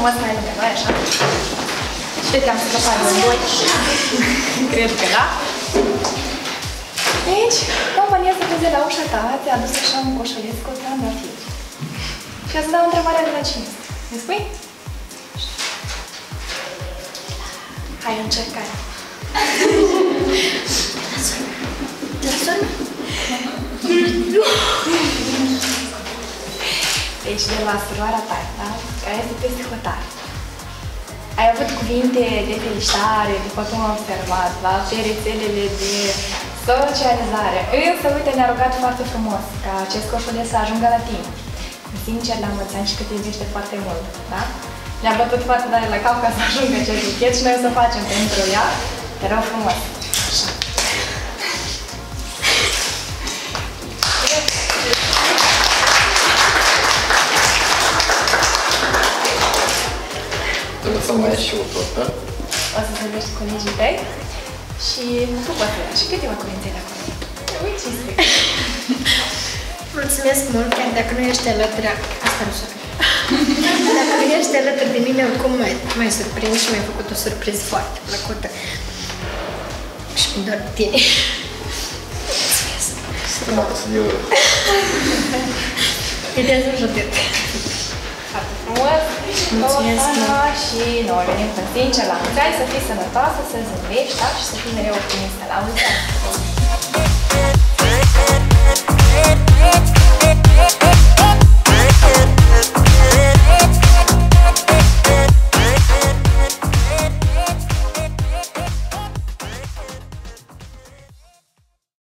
frumos mai lângă noi, așa. Și te-am scăpat de voi. Cred că da. Deci, compania să vezi la ușa ta, ți-a adus așa un coșuleț cu trandafiri. Și o să dau întrebarea de la cine este. Îmi spui? Hai, încercare. De la sormă? Deci, de la suroara ta, da? Care este peste hotar. Ai avut cuvinte de felicitare, după cum am observat, la rețelele de socializare. Însă, uite, ne-a rugat foarte frumos ca acest coșuleț să ajungă la tine. Sincer, la mulți ani și că te iubește foarte mult, da? Ne-a bătut foarte tare la cap ca să ajungă acest buchet și noi o să facem pentru ea. Te rog frumos. Așa. Trebuie să mai ieși și o tortă. O să vorbești cu colegii tăi și tu poți să și câteva cuvinte de acolo. Uite ce scrie. Mulțumesc mult, chiar dacă nu ești alături, asta nu știu. Dacă nu ești alături de mine, oricum m-ai surprins și mi-ai făcut o surpriză foarte plăcută. Și mi doar de tine. Mulțumesc. Frumos, eu. Ideea să judec. Foarte frumos. Mulțumesc mult. Și noi venim cu sincer la mulți ani, să fii sănătoasă, să zâmbești, da? Și să fii mereu optimistă. La mulți ani!